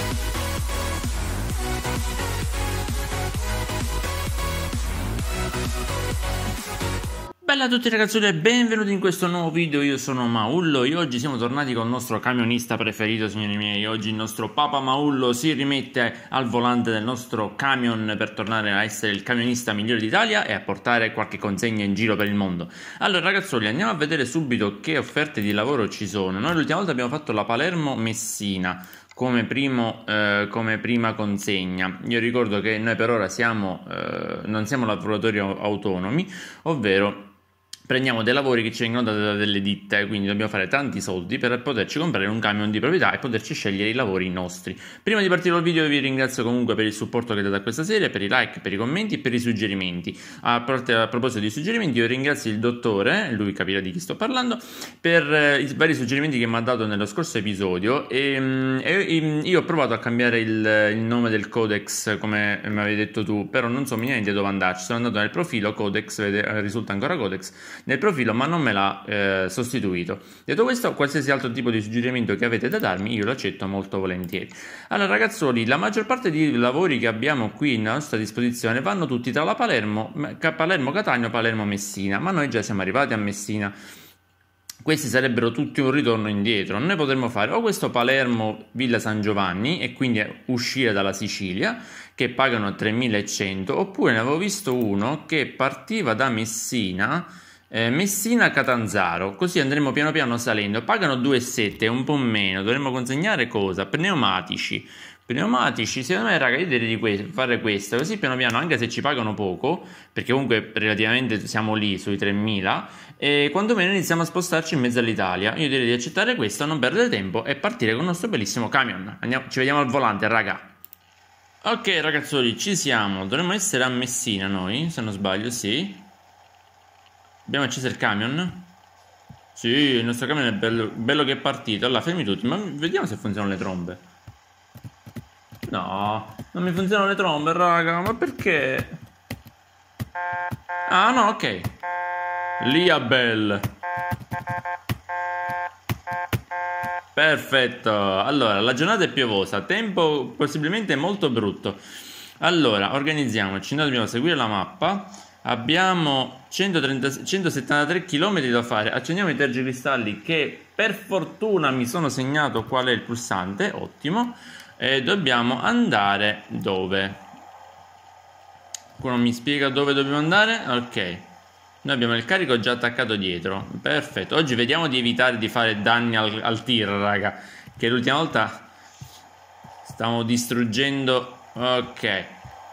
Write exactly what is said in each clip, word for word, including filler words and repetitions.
Bella a tutti ragazzuoli e benvenuti in questo nuovo video. Io sono Maullo e oggi siamo tornati con il nostro camionista preferito, signori miei. Oggi il nostro Papa Maullo si rimette al volante del nostro camion per tornare a essere il camionista migliore d'Italia e a portare qualche consegna in giro per il mondo. Allora ragazzuoli, andiamo a vedere subito che offerte di lavoro ci sono. Noi l'ultima volta abbiamo fatto la Palermo-Messina come, primo, eh, come prima consegna. Io ricordo che noi per ora siamo, eh, non siamo lavoratori autonomi, ovvero prendiamo dei lavori che ci vengono dati da delle ditte, quindi dobbiamo fare tanti soldi per poterci comprare un camion di proprietà e poterci scegliere i lavori nostri. Prima di partire col video vi ringrazio comunque per il supporto che date a questa serie, per i like, per i commenti e per i suggerimenti. A, a proposito di suggerimenti, io ringrazio il dottore, lui capirà di chi sto parlando, per eh, i vari suggerimenti che mi ha dato nello scorso episodio e, e io ho provato a cambiare il, il nome del codex come mi avevi detto tu, però non so minimamente dove andarci. Sono andato nel profilo codex, vede, risulta ancora codex nel profilo, ma non me l'ha eh, sostituito. Detto questo, qualsiasi altro tipo di suggerimento che avete da darmi io lo accetto molto volentieri. Allora ragazzoli, la maggior parte dei lavori che abbiamo qui a nostra disposizione vanno tutti tra la Palermo, Palermo Catania, Palermo Messina, ma noi già siamo arrivati a Messina. Questi sarebbero tutti un ritorno indietro. Noi potremmo fare o questo Palermo Villa San Giovanni e quindi uscire dalla Sicilia, che pagano tremilacento, oppure ne avevo visto uno che partiva da Messina, Eh, Messina Catanzaro, così andremo piano piano salendo. Pagano due virgola sette, un po' meno. Dovremmo consegnare cosa? Pneumatici. Pneumatici, secondo me raga, io direi di questo, fare questo, così piano piano, anche se ci pagano poco, perché comunque relativamente siamo lì sui tremila, e quantomeno iniziamo a spostarci in mezzo all'Italia. Io direi di accettare questo, non perdere tempo e partire con il nostro bellissimo camion. Andiamo, ci vediamo al volante raga. Ok ragazzoli, ci siamo. Dovremmo essere a Messina noi, se non sbaglio, sì. Abbiamo acceso il camion? Sì, il nostro camion è bello, bello che è partito. Allora, fermi tutti, ma vediamo se funzionano le trombe. No, non mi funzionano le trombe, raga, ma perché? Ah, no, ok. Liabel. Perfetto. Allora, la giornata è piovosa, tempo possibilmente molto brutto. Allora, organizziamoci, noi dobbiamo seguire la mappa. Abbiamo centotrenta, centosettantatré chilometri da fare. Accendiamo i tergicristalli che per fortuna mi sono segnato qual è il pulsante. Ottimo. E dobbiamo andare dove? Qualcuno mi spiega dove dobbiamo andare? Ok. Noi abbiamo il carico già attaccato dietro. Perfetto. Oggi vediamo di evitare di fare danni al, al tir, raga, che l'ultima volta stavamo distruggendo. Ok.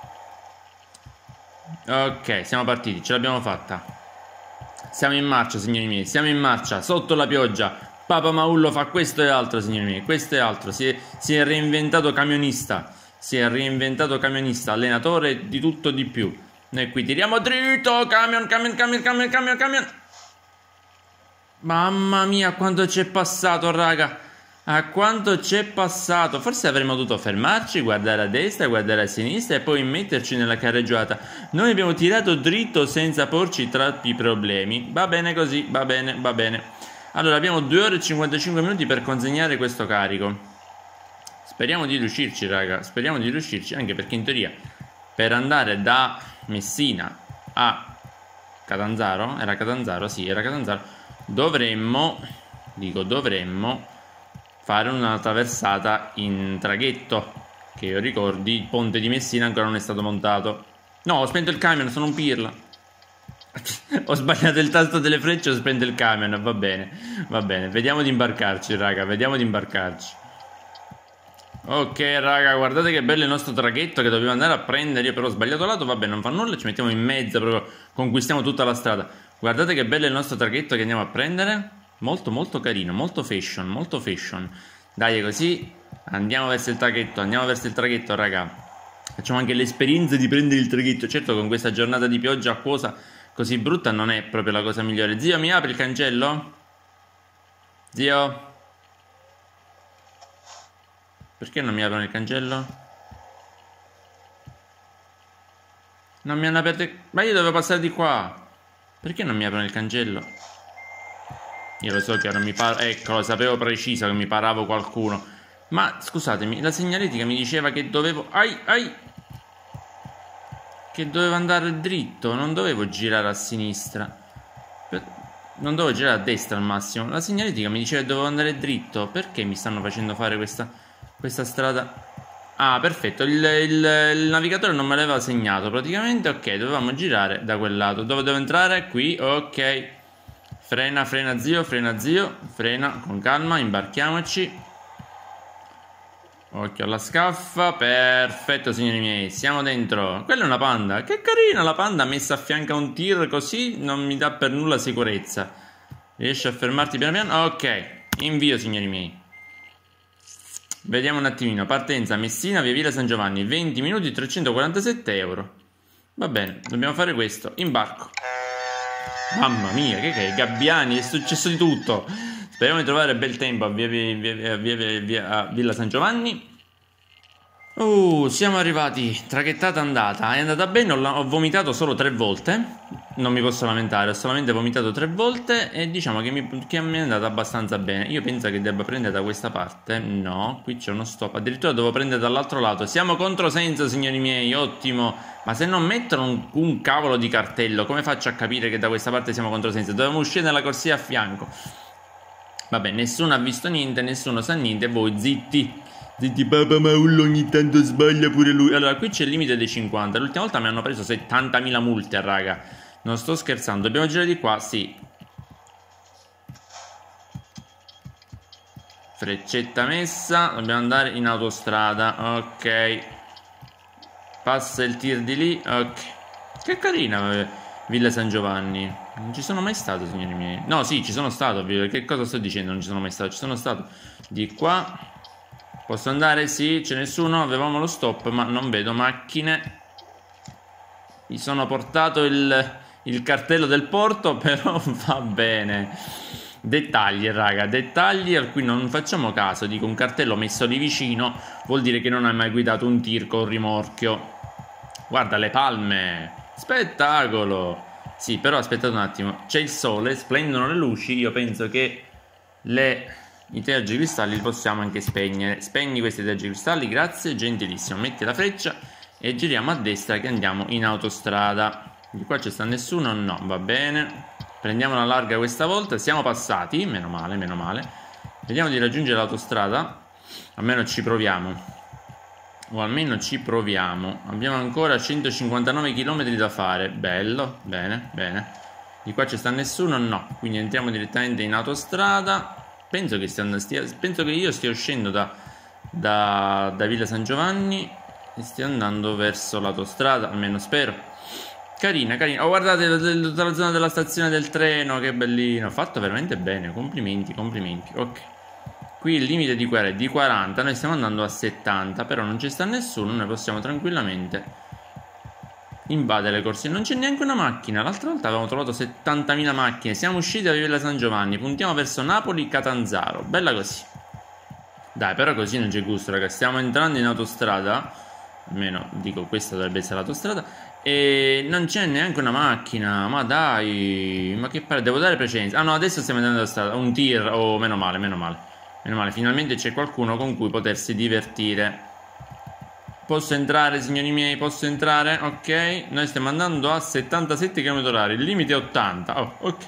Ok, siamo partiti, ce l'abbiamo fatta. Siamo in marcia, signori miei, siamo in marcia, sotto la pioggia. Papa Maullo fa questo e altro, signori miei, questo e altro. Si è, si è reinventato camionista. Si è reinventato camionista, allenatore di tutto di più. Noi qui tiriamo dritto, camion, camion, camion, camion, camion, camion. Mamma mia, quanto c'è passato, raga. A quanto c'è passato. Forse avremmo dovuto fermarci, guardare a destra, guardare a sinistra e poi metterci nella carreggiata. Noi abbiamo tirato dritto senza porci troppi problemi. Va bene così, va bene, va bene. Allora abbiamo due ore e cinquantacinque minuti per consegnare questo carico. Speriamo di riuscirci raga, speriamo di riuscirci, anche perché in teoria per andare da Messina a Catanzaro, era Catanzaro? Sì, era Catanzaro. Dovremmo, dico dovremmo fare una traversata in traghetto, che io ricordi il ponte di Messina ancora non è stato montato. No, ho spento il camion, sono un pirla. Ho sbagliato il tasto delle frecce, ho spento il camion, va bene, va bene, vediamo di imbarcarci raga, vediamo di imbarcarci. Ok raga, guardate che bello il nostro traghetto che dobbiamo andare a prendere. Io però ho sbagliato lato, vabbè non fa nulla, ci mettiamo in mezzo, proprio conquistiamo tutta la strada. Guardate che bello il nostro traghetto che andiamo a prendere. Molto molto carino, molto fashion, molto fashion. Dai così, andiamo verso il traghetto, andiamo verso il traghetto raga. Facciamo anche l'esperienza di prendere il traghetto. Certo con questa giornata di pioggia acquosa così brutta non è proprio la cosa migliore. Zio, mi apri il cancello? Zio? Perché non mi aprono il cancello? Non mi hanno aperto il... Ma io dovevo passare di qua. Perché non mi aprono il cancello? Io lo so che non mi paro. Ecco, lo sapevo preciso che mi paravo qualcuno. Ma scusatemi, la segnaletica mi diceva che dovevo... Ai, ai! Che dovevo andare dritto, non dovevo girare a sinistra. Non dovevo girare a destra al massimo. La segnaletica mi diceva che dovevo andare dritto. Perché mi stanno facendo fare questa, questa strada? Ah, perfetto, il, il, il navigatore non me l'aveva segnato praticamente. Ok, dovevamo girare da quel lato. Dove devo entrare? Qui, ok. Frena, frena zio, frena zio. Frena, con calma, imbarchiamoci. Occhio alla scaffa. Perfetto, signori miei, siamo dentro. Quella è una panda. Che carina la panda messa a fianco a un tir, così non mi dà per nulla sicurezza. Riesci a fermarti piano piano? Ok, invio, signori miei. Vediamo un attimino. Partenza Messina, via Villa San Giovanni, venti minuti, trecentoquarantasette euro. Va bene, dobbiamo fare questo. Imbarco. Mamma mia, che che è? Gabbiani, è successo di tutto. Speriamo di trovare bel tempo a via, via, via, via, via, via a Villa San Giovanni. Uh, siamo arrivati. Traghettata andata. È andata bene, ho, ho vomitato solo tre volte. Non mi posso lamentare, ho solamente vomitato tre volte. E diciamo che mi, che mi è andata abbastanza bene. Io penso che debba prendere da questa parte. No, qui c'è uno stop. Addirittura devo prendere dall'altro lato. Siamo controsenso, signori miei, ottimo. Ma se non mettono un, un cavolo di cartello, come faccio a capire che da questa parte siamo controsenso? Dobbiamo uscire nella corsia a fianco. Vabbè, nessuno ha visto niente, nessuno sa niente, voi zitti. Zitti, Papa Maullo ogni tanto sbaglia pure lui. Allora, qui c'è il limite dei cinquanta. L'ultima volta mi hanno preso settantamila multe, raga. Non sto scherzando. Dobbiamo girare di qua? Sì. Freccetta messa. Dobbiamo andare in autostrada. Ok. Passa il tir di lì. Ok. Che carina Villa San Giovanni. Non ci sono mai stato, signori miei. No, sì, ci sono stato. Che cosa sto dicendo? Non ci sono mai stato. Ci sono stato di qua. Posso andare? Sì, c'è nessuno. Avevamo lo stop, ma non vedo macchine. Mi sono portato il, il cartello del porto, però va bene. Dettagli, raga, dettagli a cui non facciamo caso. Dico, un cartello messo lì vicino vuol dire che non hai mai guidato un tir con rimorchio. Guarda le palme. Spettacolo. Sì, però aspettate un attimo. C'è il sole, splendono le luci. Io penso che le... i tergicristalli li possiamo anche spegnere. Spegni questi tergicristalli, grazie, gentilissimo. Metti la freccia e giriamo a destra che andiamo in autostrada. Di qua c'è sta nessuno? No, va bene. Prendiamo la larga questa volta. Siamo passati, meno male, meno male. Vediamo di raggiungere l'autostrada. Almeno ci proviamo. O almeno ci proviamo. Abbiamo ancora centocinquantanove chilometri da fare. Bello, bene, bene. Di qua c'è sta nessuno? No. Quindi entriamo direttamente in autostrada. Penso che, stia, stia, penso che io stia uscendo da, da, da Villa San Giovanni e stia andando verso l'autostrada, almeno spero. Carina, carina. Oh, guardate tutta la zona della stazione del treno, che bellino. Fatto veramente bene, complimenti, complimenti. Ok. Qui il limite di qua è di quaranta, noi stiamo andando a settanta, però non ci sta nessuno, noi possiamo tranquillamente invadere le corsie. Non c'è neanche una macchina. L'altra volta avevamo trovato settantamila macchine. Siamo usciti da Villa San Giovanni. Puntiamo verso Napoli, Catanzaro. Bella così. Dai, però così non c'è gusto, ragazzi. Stiamo entrando in autostrada. Almeno, dico, questa dovrebbe essere l'autostrada. E non c'è neanche una macchina. Ma dai. Ma che pare. Devo dare precedenza. Ah no, adesso stiamo andando alla strada. Un tir. Oh, meno male, meno male. Meno male. Finalmente c'è qualcuno con cui potersi divertire. Posso entrare, signori miei, posso entrare? Ok, noi stiamo andando a settantasette chilometri orari, il limite è ottanta. Oh, ok.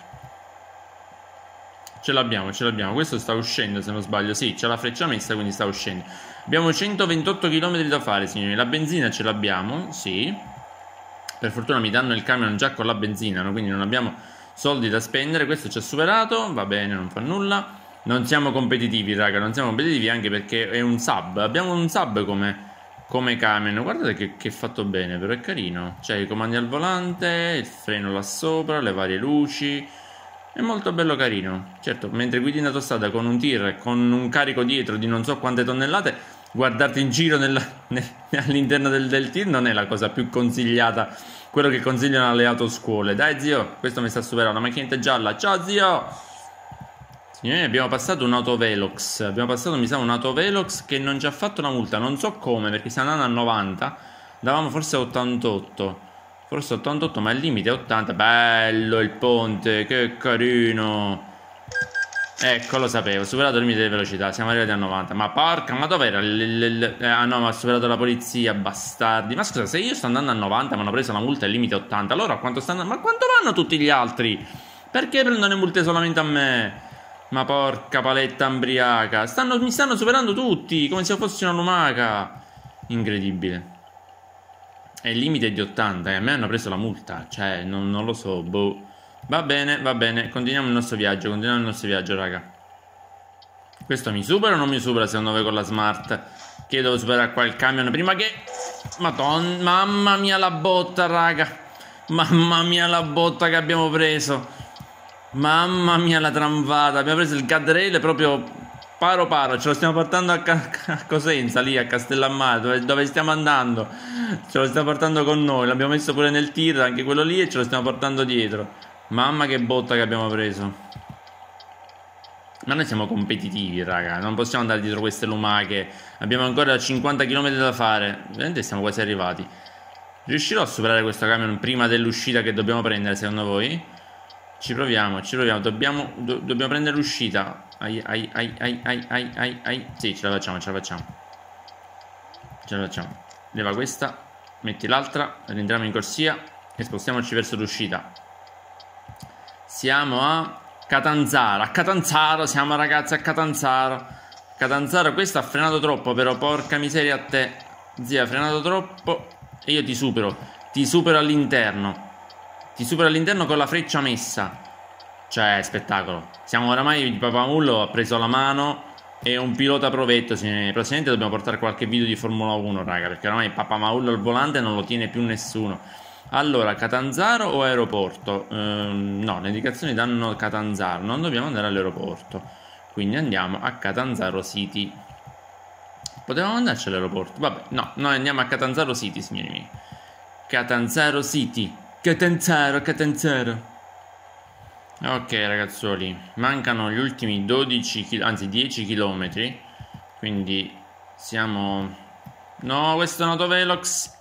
Ce l'abbiamo, ce l'abbiamo. Questo sta uscendo, se non sbaglio. Sì, c'è la freccia messa, quindi sta uscendo. Abbiamo centoventotto chilometri da fare, signori. La benzina ce l'abbiamo, sì. Per fortuna mi danno il camion già con la benzina, no? Quindi non abbiamo soldi da spendere. Questo ci ha superato, va bene, non fa nulla. Non siamo competitivi, raga, non siamo competitivi anche perché è un sub. Abbiamo un sub come... come camion. Guardate che, che è fatto bene, però è carino. C'è i comandi al volante, il freno là sopra, le varie luci. È molto bello carino. Certo, mentre guidi in autostrada con un tir, con un carico dietro di non so quante tonnellate, guardarti in giro nel, nel, all'interno del, del tir non è la cosa più consigliata. Quello che consigliano alle autoscuole. Dai zio, questo mi sta superando. La macchinetta gialla. Ciao zio. Signori, abbiamo passato un autovelox. Abbiamo passato, mi sa, un autovelox che non ci ha fatto la multa. Non so come, perché stiamo andando a novanta. Davamo forse a ottantotto. Forse ottantotto, ma il limite è ottanta. Bello il ponte, che carino. Ecco, lo sapevo, ho superato il limite di velocità, siamo arrivati a novanta. Ma porca, ma dov'era? il- il- il- eh, Ah no, ma ha superato la polizia, bastardi. Ma scusa, se io sto andando a novanta, mi hanno preso la multa al limite ottanta, allora a quanto stanno? Ma quanto vanno tutti gli altri? Perché prendono le multe solamente a me? Ma porca paletta ambriaca, stanno, mi stanno superando tutti, come se io fossi una lumaca. Incredibile. E il limite è di ottanta e a me hanno preso la multa, cioè, non, non lo so, boh. Va bene, va bene, continuiamo il nostro viaggio, continuiamo il nostro viaggio, raga. Questo mi supera o non mi supera secondo voi con la smart? Che io devo superare qua il camion prima che... Madonna, mamma mia la botta, raga. Mamma mia la botta che abbiamo preso. Mamma mia la tramvata. Abbiamo preso il guardrail proprio paro paro. Ce lo stiamo portando a, Ca- a Cosenza, lì a Castellammare, dove, dove stiamo andando. Ce lo stiamo portando con noi. L'abbiamo messo pure nel tir, anche quello lì, e ce lo stiamo portando dietro. Mamma che botta che abbiamo preso. Ma noi siamo competitivi, raga. Non possiamo andare dietro queste lumache. Abbiamo ancora cinquanta chilometri da fare. Veramente siamo quasi arrivati. Riuscirò a superare questo camion prima dell'uscita che dobbiamo prendere, secondo voi? Ci proviamo, ci proviamo. Dobbiamo, do, dobbiamo prendere l'uscita. Ai, ai, ai, ai, ai, ai, ai, ai. Sì, ce la facciamo, ce la facciamo. Ce la facciamo. Leva questa, metti l'altra, rientriamo in corsia e spostiamoci verso l'uscita. Siamo a Catanzaro, a Catanzaro siamo, ragazzi, a Catanzaro. Catanzaro, questo ha frenato troppo, però porca miseria a te. Zia, ha frenato troppo e io ti supero. Ti supero all'interno. Ti supero all'interno con la freccia messa. Cioè, spettacolo. Siamo oramai, il Papamullo ha preso la mano e un pilota provetto. Prossimamente dobbiamo portare qualche video di Formula uno, raga, perché oramai il Papamullo al volante non lo tiene più nessuno. Allora, Catanzaro o aeroporto? Ehm, no, le indicazioni danno Catanzaro, non dobbiamo andare all'aeroporto. Quindi andiamo a Catanzaro City. Potevamo andarci all'aeroporto? Vabbè, no, noi andiamo a Catanzaro City, signori miei. Catanzaro City. Catanzaro, Catanzaro. Ok, ragazzuoli, mancano gli ultimi dodici, anzi dieci chilometri. Quindi siamo... No, questo è un autovelox.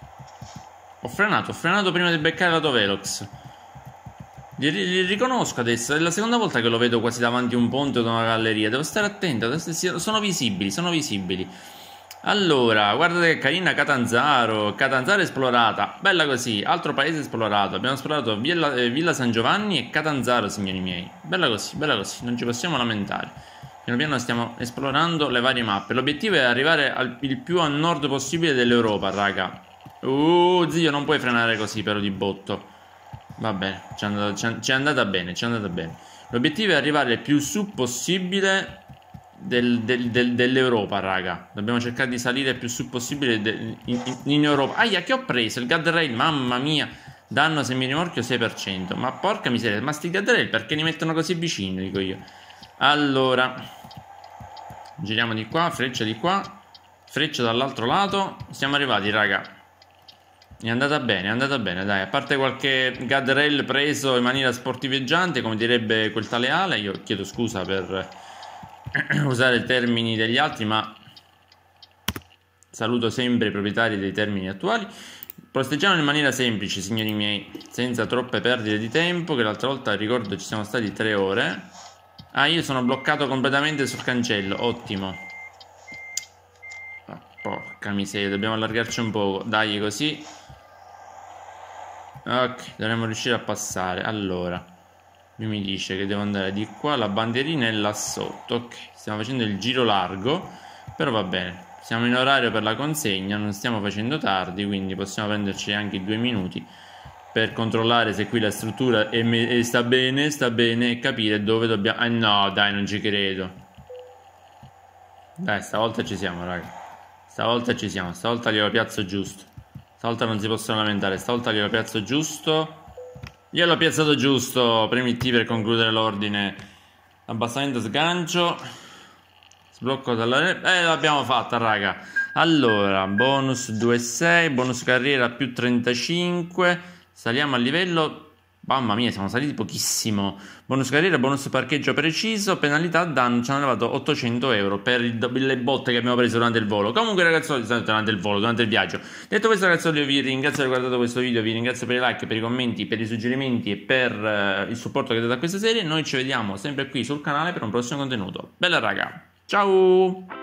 Ho frenato, ho frenato prima di beccare l'autovelox. Li, li riconosco adesso, è la seconda volta che lo vedo quasi davanti a un ponte o a una galleria. Devo stare attento, adesso sono visibili, sono visibili. Allora, guardate che carina Catanzaro. Catanzaro esplorata, bella così, altro paese esplorato. Abbiamo esplorato Villa, eh, Villa San Giovanni e Catanzaro, signori miei. Bella così, bella così, non ci possiamo lamentare. Piano piano stiamo esplorando le varie mappe. L'obiettivo è arrivare al, il più a nord possibile dell'Europa, raga. Uh, zio, non puoi frenare così però di botto. Va bene, ci è andata, ci è, ci è andata bene, ci è andata bene. L'obiettivo è arrivare il più su possibile del, del, del, dell'Europa, raga. Dobbiamo cercare di salire il più su possibile de, in, in, in Europa. Aia, che ho preso? Il guardrail, mamma mia. Danno se mi rimorchio sei per cento. Ma porca miseria, ma sti guardrail perché li mettono così vicino, dico io. Allora, giriamo di qua, freccia di qua, freccia dall'altro lato. Siamo arrivati, raga. È andata bene, è andata bene, dai. A parte qualche guardrail preso in maniera sportiveggiante, come direbbe quel tale Ale. Io chiedo scusa per usare i termini degli altri, ma saluto sempre i proprietari dei termini attuali. Posteggiamo in maniera semplice, signori miei, senza troppe perdite di tempo, che l'altra volta, ricordo, ci siamo stati tre ore. Ah, io sono bloccato completamente sul cancello, ottimo. Oh, porca miseria, dobbiamo allargarci un poco, dai, così. Ok, dovremmo riuscire a passare. Allora, lui mi dice che devo andare di qua, la bandierina è là sotto. Ok, stiamo facendo il giro largo, però va bene. Siamo in orario per la consegna, non stiamo facendo tardi, quindi possiamo prenderci anche due minuti per controllare se qui la struttura è è sta bene, sta bene, e capire dove dobbiamo... Ah no, dai, non ci credo. Dai, stavolta ci siamo, raga. Stavolta ci siamo, stavolta glielo piazzo giusto. Stavolta non si possono lamentare, stavolta glielo piazzo giusto. Gliel'ho piazzato giusto. Premi T per concludere l'ordine. Abbassamento sgancio. Sblocco dalla... Eh, l'abbiamo fatta, raga. Allora, bonus due virgola sei, bonus carriera più trentacinque. Saliamo a livello Mamma mia, siamo saliti pochissimo. Bonus carriera, bonus parcheggio preciso, penalità danno, ci hanno levato ottocento euro per il, le botte che abbiamo preso durante il volo. Comunque ragazzi, durante il volo, durante il viaggio. Detto questo ragazzi, io vi ringrazio per aver guardato questo video, vi ringrazio per i like, per i commenti, per i suggerimenti e per uh, il supporto che date a questa serie. Noi ci vediamo sempre qui sul canale per un prossimo contenuto. Bella raga, ciao!